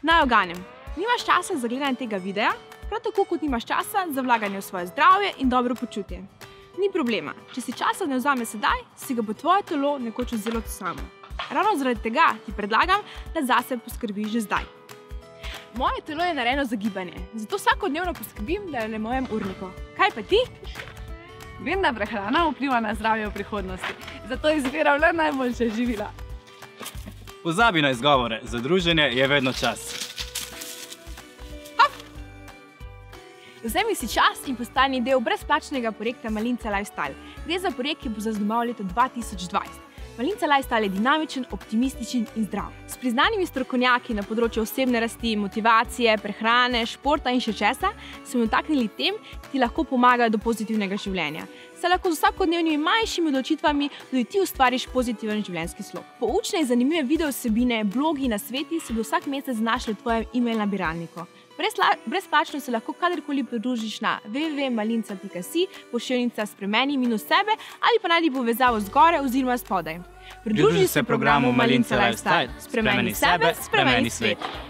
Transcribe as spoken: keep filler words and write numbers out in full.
Naj oganem, nimaš časa za gledanje tega videa, prav tako kot nimaš časa za vlaganje v svoje zdravje in dobro počutje. Ni problema, če si časa ne vzame sedaj, si ga bo tvoje telo nekoč vzelo to samo. Ravno zaradi tega ti predlagam, da zase poskrbiš že zdaj. Moje telo je narejeno za gibanje, zato vsakodnevno poskrbim, da je na mojem urniku. Kaj pa ti? Vem, da prehrana vpliva na zdravje v prihodnosti, zato izbiram le najboljše živila. Pozabi na izgovore, za druženje je vedno čas. Vzemi si čas in postani del brezplačnega projekta Malinca Lifestyle. Gre za projekt, ki bo zaznamoval leto dva tisoč dvajset. Malinca Lifestyle je dinamičen, optimističen in zdrav. S priznanimi strokovnjaki na področju osebne rasti, motivacije, prehrane, športa in še česa smo dotaknili tem, ki ti lahko pomagajo do pozitivnega življenja. Saj lahko z vsakodnevnimi manjšimi odločitvami tudi ti ustvariš pozitiven življenjski slog. Poučne in zanimive video vsebine, blogi in nasveti se bodo vsak mesec našli v tvojem e-mail nabiralniku. Brezplačno se lahko kadarkoli pridružiš na w w w pika malinca pika si, pošiljnica spremeni minus sebe ali pa najdi povezavo zgoraj oziroma spodaj. Pridruži se programu Malinca Lifestyle. Spremeni sebe, spremeni svet.